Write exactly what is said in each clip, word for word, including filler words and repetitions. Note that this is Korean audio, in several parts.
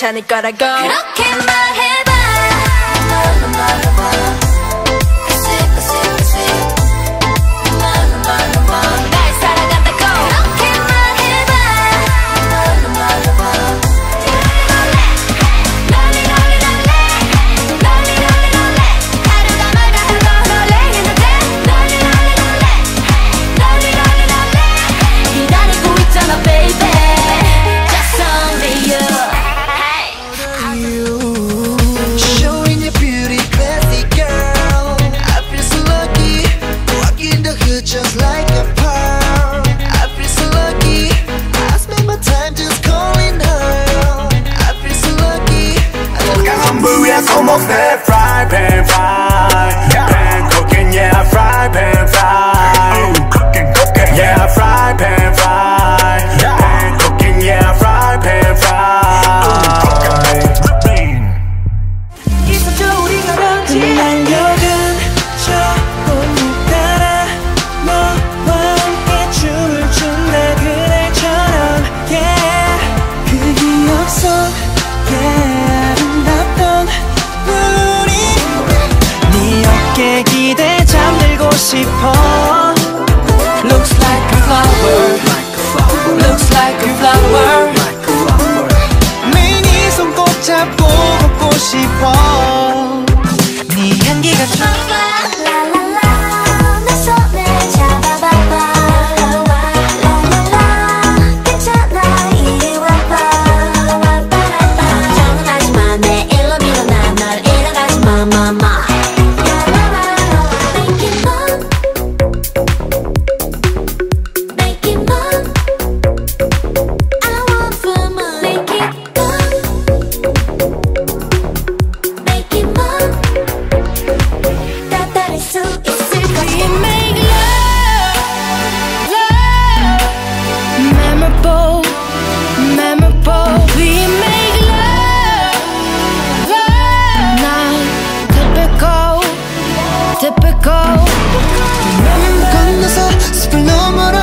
괜찮을 거라고 그렇게 말해봐. 말로 말해봐. Just like a pearl, I feel so lucky. I spend my time just calling her. I feel so lucky. I'm booyah, almost there. Fry pan fry, pan cooking, yeah. Fry pan fry, cooking, cooking, yeah. Fry pan fry, pan cooking, yeah. Fry pan fry. 있어줘 우리가 먼지 날려간 저 기대 잠들고 싶어. Looks like a flower, looks like a flower. 매일 네 손 꼭 잡고 걷고 싶어. 네 향기가 좋아. 건너서 숲을 너머로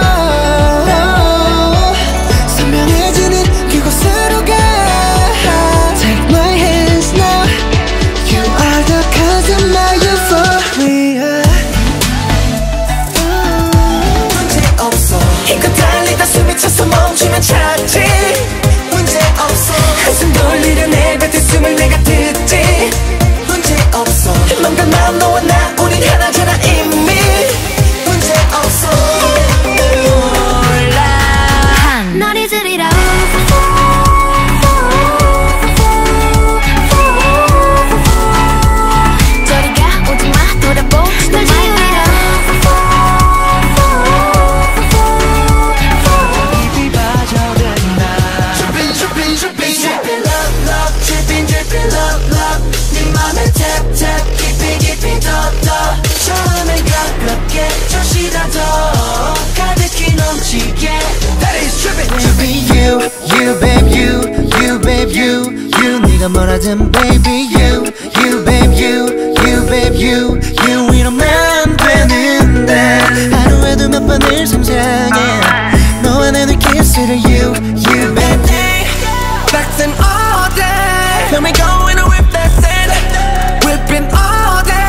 선명해지는 그곳으로 가. Take my hands now. You are the cause of my euphoria. 문제 없어. 힘껏 달리다 숨이 차서 멈추면 찾지. 문제 없어. 한숨 돌리려 내뱉은 숨을 내가 듣지. 문제 없어. 맘과 마음 너와 나 우린 하나잖아 이미. 문제 없어. 몰라 널 잊으리라. 저리가 오지마 돌아보 널 지우리라. 깊이 빠져든다. Drippin' drippin' drippin' drippin' love love drippin' drippin' love love. 네 맘에 tap tap 깊이 깊이 더 더. 처음엔 가볍게 조시다 더 가득히 넘치게. That is drippin'. Drippin' you, you babe you, you babe you, you 네가 뭐라든 baby you, you babe you, you babe you, you 이러면 안 되는데 하루에도 몇 번을 상상해 너와 내 눈키스를 you, you babe. Back then all day, feel me going to whip that thing, whipping all day.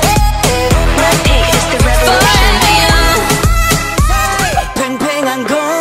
팽팽한 건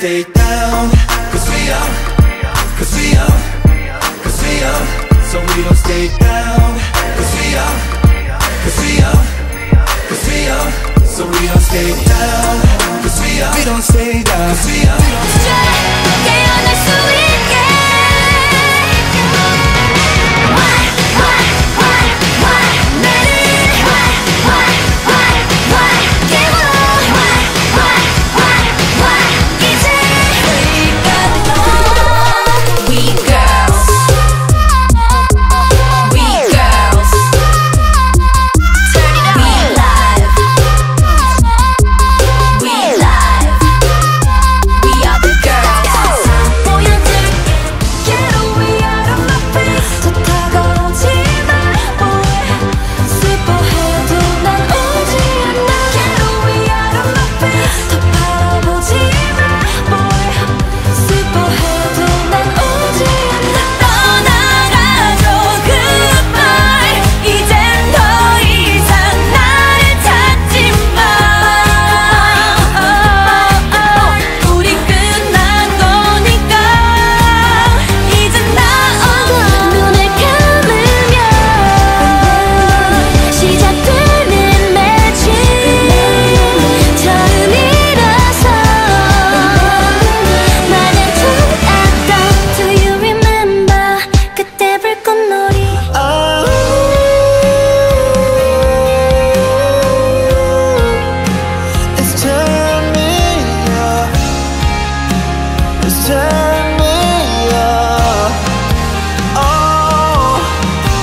stay down. Cause we up, cause we up, cause we up. So we don't stay down. Cause we up, cause we up, cause we up. So we don't stay down. Cause we up, we don't stay down. Cause we up, we don't stay down. 깨어날 수 있게. Why, why, why, why 나를 why, why, why, why 깨워. Why, why, why, why 이제 We got it. We girls, we girls, turn it up. We live, we live, we are the girls. 보여줄게. Get away out of my face. 더 다가오지 마. Boy, 슬퍼해도 난 오지 않아. Get away out of my face. 더 바라보지 마. Boy, 슬퍼해도 난 오지 않아. 떠나가줘 goodbye. 이젠 더 이상 나를 찾지 마. 우리 끝난 거니까 이젠 나 눈을 감으면 시작되는 매직 처음이라서 말해줘. Do you remember 그때 불꽃놀이. It's turning me up. It's turning me up. Oh,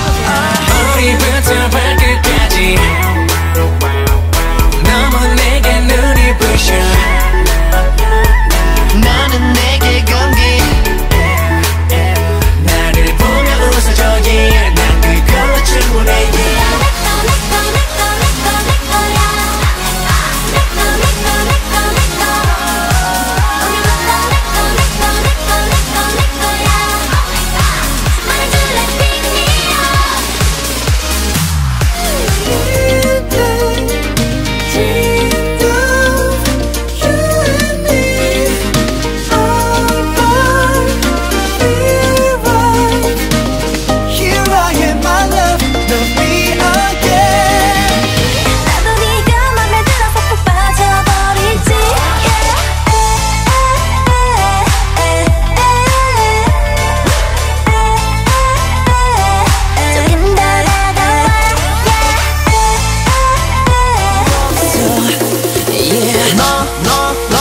머리부터 발끝까지 너무 내게 눈이 부셔. 나는 내게 감기. 나를 보며 웃어줘 yeah. 난 그걸로 충분해 yeah. Here I am, my love. Love me again. 나도 네가 맘에 들어서 푹 빠져버리지. 조금 더 다가와. Yeah. 너, 너, 너